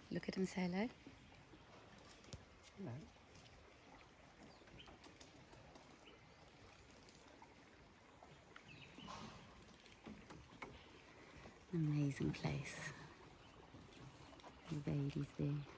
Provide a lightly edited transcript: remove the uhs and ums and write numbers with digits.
Look at him, say hello. Hello. Amazing place. The babies there.